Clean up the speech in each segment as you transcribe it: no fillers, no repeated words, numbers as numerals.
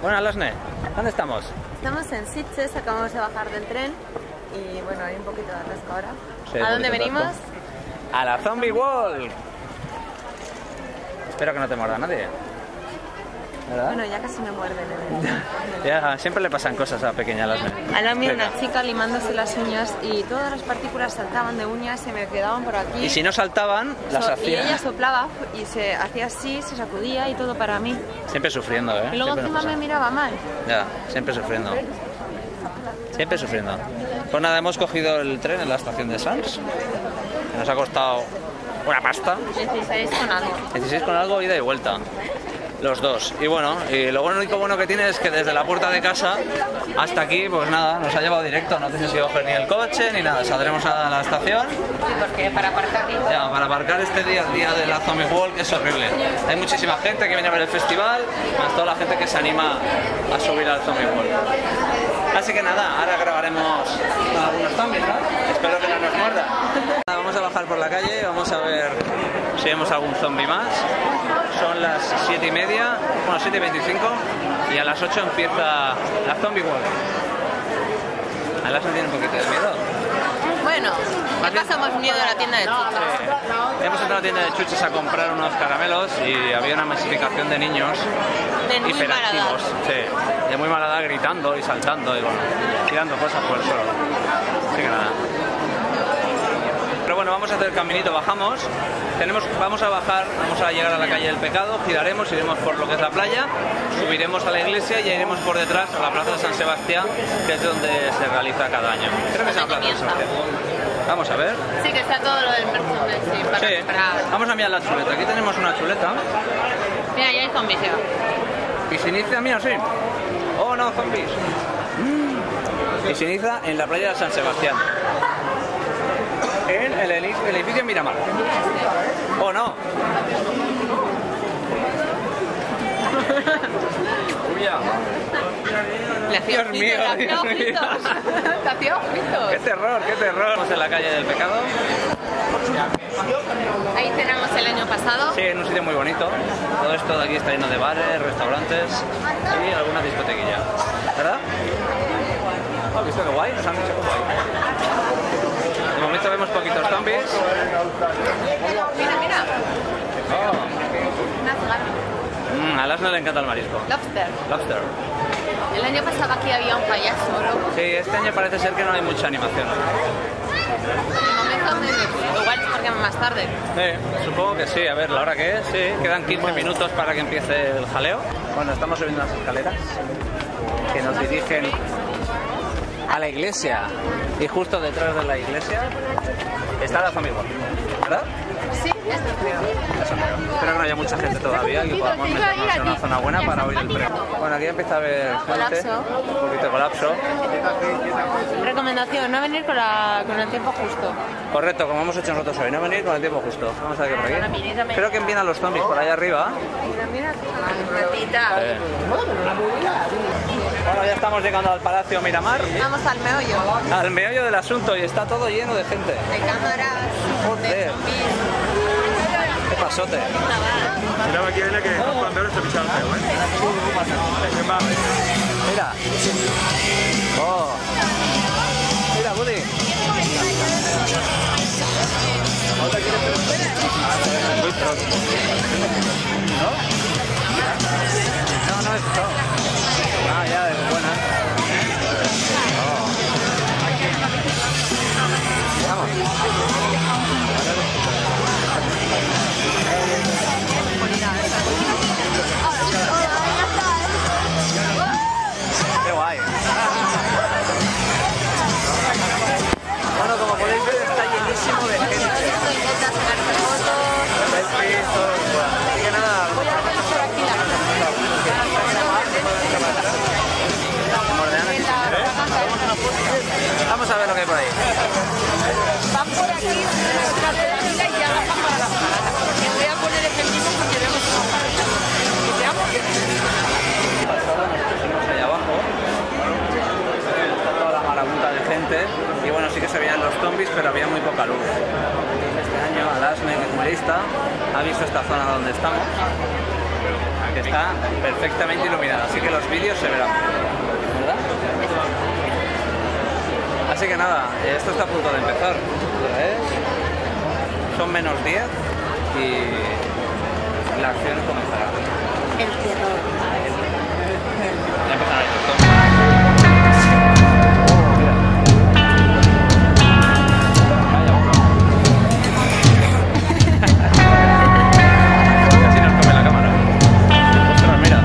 Bueno, Alasne, ¿dónde estamos? Estamos en Sitges, acabamos de bajar del tren y bueno, hay un poquito de atasco ahora. Sí, ¿A dónde venimos? A la Zombie Walk. Espero que no te muerda nadie. ¿Verdad? Bueno, ya casi me muerden. Ya, siempre le pasan cosas a pequeña Alasne. Al lado mío una chica limándose las uñas y todas las partículas saltaban de uñas, se me quedaban por aquí. Y si no saltaban, las hacía. Y ella soplaba y se hacía así, se sacudía y todo para mí. Siempre sufriendo, ¿eh? Y luego Siempre encima me miraba mal. Ya, siempre sufriendo. Siempre sufriendo. Pues nada, hemos cogido el tren en la estación de Sants. Que nos ha costado una pasta. 16 con algo. 16 con algo, ida y vuelta. Los dos. Y bueno, y lo único bueno que tiene es que desde la puerta de casa hasta aquí, pues nada, nos ha llevado directo. No tienes que coger ni el coche ni nada. Saldremos a la estación. Sí, porque para aparcar. Ya, para aparcar este día, el día de la Zombie Walk, es horrible. Hay muchísima gente que viene a ver el festival, más toda la gente que se anima a subir al Zombie Walk. Así que nada, ahora grabaremos algunos zombies, ¿no? Espero que no nos muerda. Vamos a bajar por la calle, vamos a ver si vemos algún zombie más. Son las 7:30, bueno, 7:25 y a las 8 empieza la Zombie Walk. A las 8 tiene un poquito de miedo. Bueno, ya pasamos miedo a la tienda de chuches. Sí. Hemos entrado a la tienda de chuches a comprar unos caramelos y había una masificación de niños hiperactivos. Sí, de muy mala edad gritando y saltando y bueno, tirando cosas por el suelo. Así que nada. Pero bueno, vamos a hacer el caminito, bajamos. Vamos a bajar, vamos a llegar a la calle del Pecado, giraremos, iremos por lo que es la playa, subiremos a la iglesia y iremos por detrás a la plaza de San Sebastián, que es donde se realiza cada año. Creo que es la plaza de San Sebastián. Vamos a ver. Sí, que está todo lo del merchandising para comprar. Vamos a mirar la chuleta. Aquí tenemos una chuleta. Mira, ya hay zombies ya. ¿Y se inicia, mira, sí? Oh, no, zombies. Y se inicia en la playa de San Sebastián. En el edificio Miramar. ¿O no? Dios mío, Dios mío. ¡Qué terror, qué terror! Estamos en la calle del Pecado. Ahí cenamos el año pasado. Sí, en un sitio muy bonito. Todo esto de aquí está lleno de bares, restaurantes y alguna discotequilla. ¿Verdad? ¿Has visto qué guay? Nos han dicho que guay. De momento vemos poquitos zombies. Mira, mira. Oh. Una cigarra. A Las no le encanta el marisco. Lobster. Lobster. El año pasado aquí había un payaso, ¿no? Sí, este año parece ser que no hay mucha animación. De momento, igual es porque más tarde. Sí, supongo que sí. A ver, la hora que es, sí. Quedan 15 minutos para que empiece el jaleo. Bueno, estamos subiendo las escaleras que nos dirigen a la iglesia. Y justo detrás de la iglesia está la Zombie Walk, ¿verdad? Sí, esto creo. Eso creo. Espero que no haya mucha gente todavía, que podamos meternos en una zona buena para oír el tren. Bueno, aquí empieza a haber gente, Colapso. un poquito de colapso. Recomendación, no venir con el tiempo justo. Correcto, como hemos hecho nosotros hoy, no venir con el tiempo justo. Vamos a ver qué por aquí. Creo que envían a los zombies por allá arriba. Mira, ratita. Bueno, ya estamos llegando al Palacio Miramar. Vamos al meollo. Al meollo del asunto y está todo lleno de gente. De cámaras, de Joder. zombies. Qué pasote. Mira, aquí viene que los panderos se pichan feo, ¿eh? Mira. Oh. Mira, Buddy. ¿No? No, no es esto. Ah, ya, es buena. Oh. Vamos. Qué guay. Bueno, como podéis ver, está llenísimo de gente. Intenta sacarse fotos. Selfies, todo lo que pueda. Así que nada. Voy a reconocer aquí la Vamos a ver lo que hay por ahí. van por aquí, detrás de la fila y ya bajan para la parada. Que voy a poner efectivo porque vemos una parada. Y veamos. Nosotros allá abajo. Está toda la marabunta de gente. Y bueno, sí que se veían los zombies, pero había muy poca luz. Este año Alasne, que es muy lista, ha visto esta zona donde estamos. que está perfectamente iluminada, así que los vídeos se verán, ¿verdad? Así que nada, esto está a punto de empezar. Son menos 10 y la acción comenzará. El terror. Ya empezará el Casi nos come la cámara. Ostras, mira.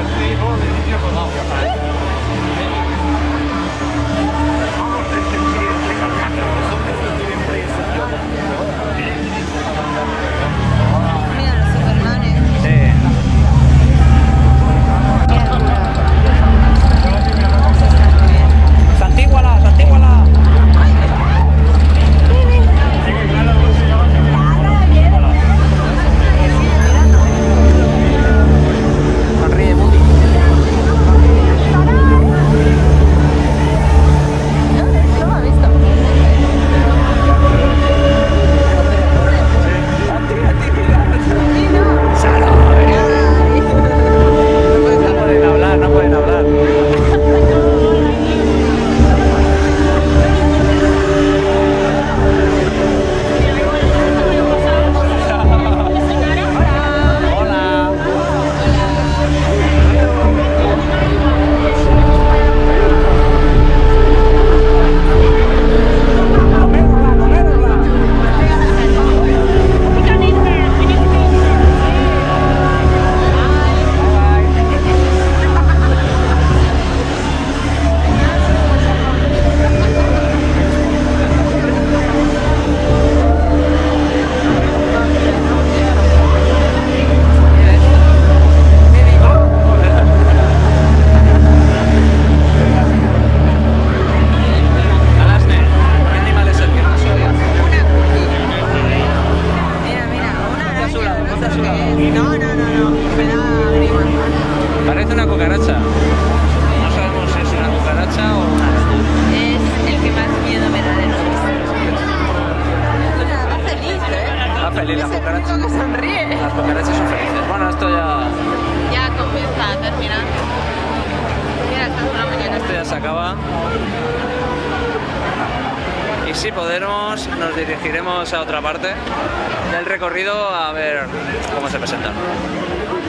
Mira los Supermanes. Sí. Santíguala, Santíguala. Sonríe, Mundi. No me ha visto. No pueden hablar, no pueden hablar. Hola. Alasne, ¿qué animal es el que no soy? Mira, mira, una Está a su lado, araña, está a no su sé lado. qué es. No, me da grima. Parece una cucaracha. No sabemos si es una cucaracha o una araña. Es el que más miedo me da de todos. Va feliz, ¿eh? Va feliz la Es el cucaracha. único que sonríe. Las cucarachas son felices. Bueno, esto ya Ya comienza a terminar. Mira, está una mañana. Esto ya se acaba. Y si podemos, nos dirigiremos a otra parte del recorrido a ver cómo se presentan.